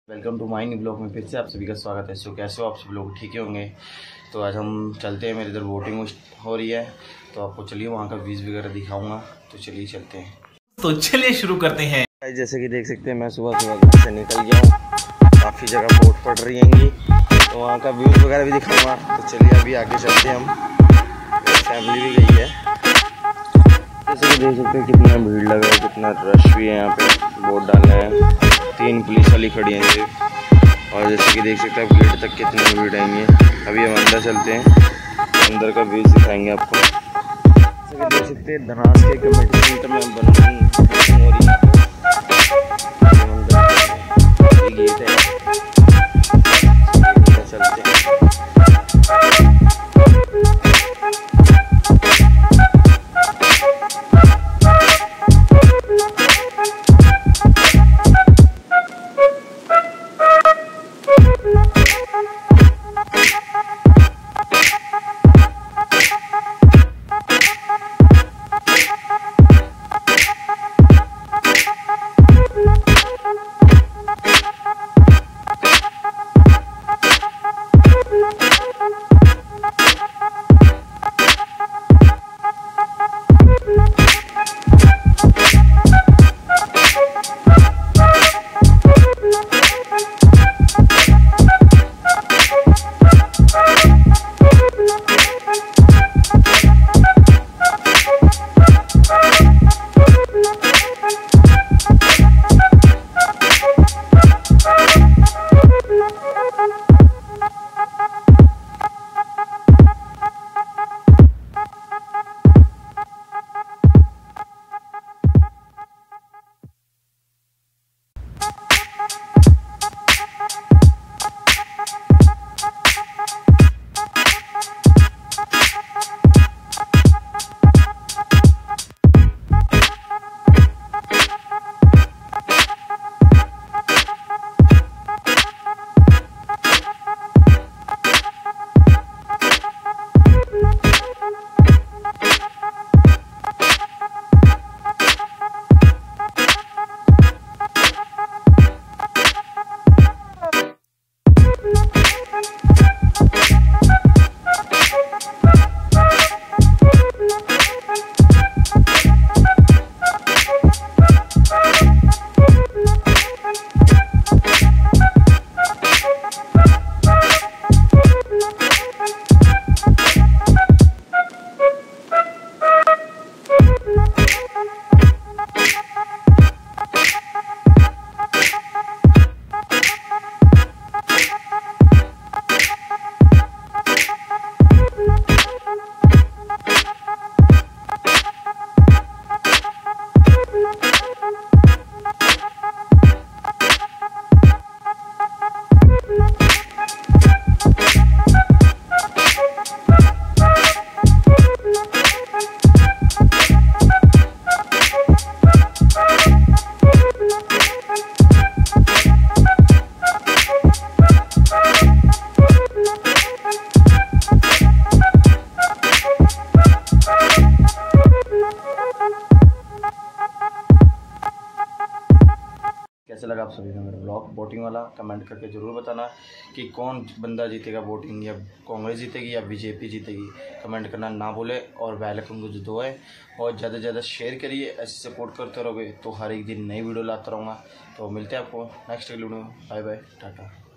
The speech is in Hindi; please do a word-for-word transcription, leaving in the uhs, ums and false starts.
Welcome to my new blog में फिर से आप सभी का स्वागत है। सो कैसे हो आप सब लोग? ठीक ही होंगे। तो आज हम चलते हैं, मेरे इधर बोटिंग हो रही है तो आपको चलिए वहाँ का व्यूज़ वगैरह दिखाऊंगा। तो चलिए चलते हैं। तो चलिए शुरू करते हैं। जैसे कि देख सकते हैं मैं सुबह सुबह घर से निकल गया हूँ। काफ़ी जगह बोट पड़ रही हैंगी तो वहाँ का व्यूज़ वगैरह भी दिखाऊँगा। तो चलिए अभी आगे चलते हैं हम। फैमिली भी गई है। जैसे कि देख सकते हैं कितना भीड़ लगा है, कितना रश भी है यहाँ पे। बोट डालना है, तीन पुलिस वाली खड़ी हैं सिर्फ। और जैसे कि देख सकते हैं गेट तक कितनी भीड़ आएंगे। अभी हम अंदर चलते हैं, अंदर का व्यूज दिखाएंगे आपको। जैसे कि देख सकते हैं धनास के कमेटी सेंटर में हम बन हो रही है। अंदर गेट है, अंदर चलते हैं। कैसे लगा आप सभी का मेरा ब्लॉग बोटिंग वाला? कमेंट करके ज़रूर बताना कि कौन बंदा जीतेगा बोटिंग, या कांग्रेस जीतेगी या बीजेपी जीतेगी। कमेंट करना ना भूले और बेल आइकन को जो दो है और ज़्यादा से ज़्यादा शेयर करिए। ऐसे सपोर्ट करते रहोगे तो हर एक दिन नई वीडियो लाता रहूँगा। तो मिलते हैं आपको नेक्स्ट वीडियो में। Bye bye, Tata.